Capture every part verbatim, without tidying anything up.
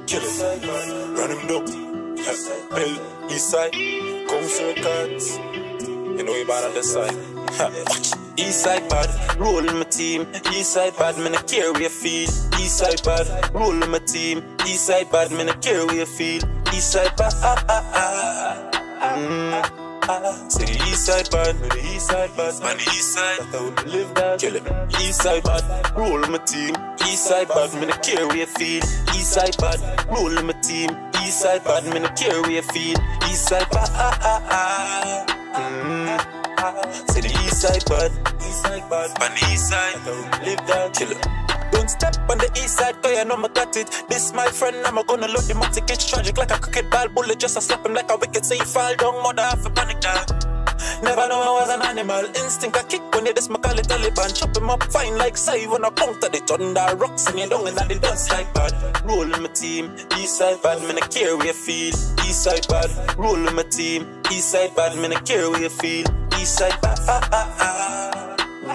kill it. Run him down. Bill, Eastside, Council cards. You know you bad on this side. Eastside bad, roll my team. Eastside bad, man, I care where you feel. Eastside bad, roll my team. Eastside bad, man, I care where you feel. Eastside bad, ah ah ah. Mm. Say the Eastside bad, the Eastside bad, man, the Eastside, that's how we live that. Kill it. Eastside bad, roll my team. Eastside bad, man, I care where you feel. Eastside bad, roll my team. Eastside bad, man, I care where you feel. Eastside bad, ah ah ah. Mm. Say the Eastside bad, Eastside bad, man, the Eastside, that's how we live that. Kill it. Don't step on the east side, cause you know I got it. This my friend, I'm gonna load him up, it's tragic like a cricket ball bullet, just a slap him like a wicket, say he fall down, mother have a panic dog. Never know I was an animal, instinct a kick when you this my call it Taliban. Chop him up fine like say when I counter the thunder rocks and you down and the dust like bad. Roll my team, Eastside bad, man I care where you feel. Eastside bad, roll my team. Eastside bad, man I care where you feel. Eastside bad, ah ah ah.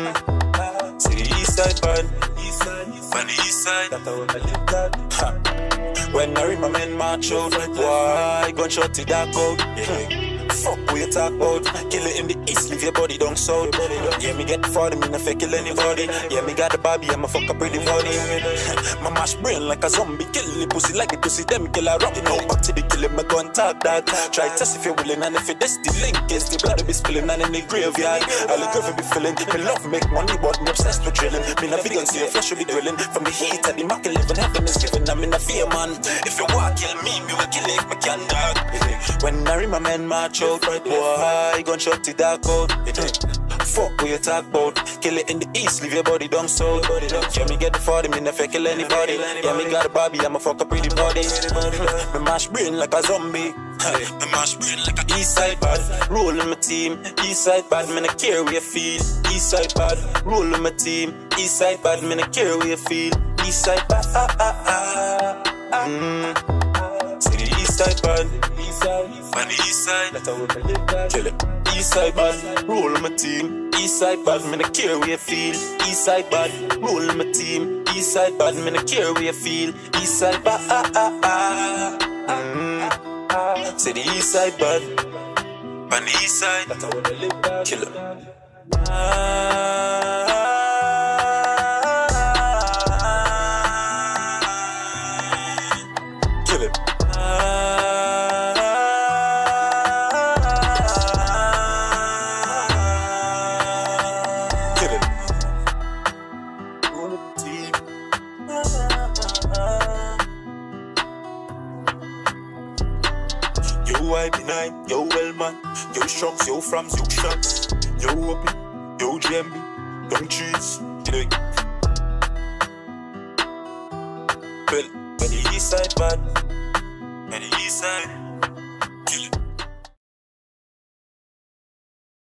Mm. See the Eastside bad. Man, the Eastside, that's how I live that. Ha. When I read my men march out, why gunshot to dark out? Yeah. Fuck what you talk about. Kill it in the east, leave your body down south. Yeah, me get forty, me no fake kill anybody. Yeah, me got the Bobby, I'ma fuck a pretty body. My mash brain like a zombie, kill the pussy like a pussy, them kill a rock. No back to the killing, my gun talk that. Try test if you're willing, and if it is the link, is the blood be spilling, and in the graveyard. All the girl be feeling, me love make money, but me obsessed with drilling. Me not vegan, see your flesh will be drilling. From the heat of the market, living heaven is given. I'm in a fear, man. If you want kill me, me will kill it, me can dog. When I read my men march out, boy, gunshot to dark out. Fuck what you talk about. Kill it in the east, leave your body down south. Yeah, me get the forty, me never kill anybody. Yeah, me got a Bobby, I'ma fuck a pretty body. Me mash brain like a zombie. Me mash brain like a Eastside bad. Roll my team. Eastside bad, man I care where you feel. Eastside bad, roll my team. Eastside bad, man I care where you feel. Eastside bad, ah ah ah. Mm. See the Eastside bad, man the Eastside, that's how we live that. Kill it. Eastside bad, roll my team. Eastside bad, man I care where you feel. Eastside bad, roll my team. Eastside bad, man I care where you feel. Eastside bad, ah ah ah. Mm. Say the Eastside bad, man the Eastside, that's how we live that. Kill it. Ah. Kill it. Yo I be nine, yo well man, yo strums, yo frams, yo shots, yo open, yo jammy, young trees, you know. Well, when the Eastside bad, when the Eastside.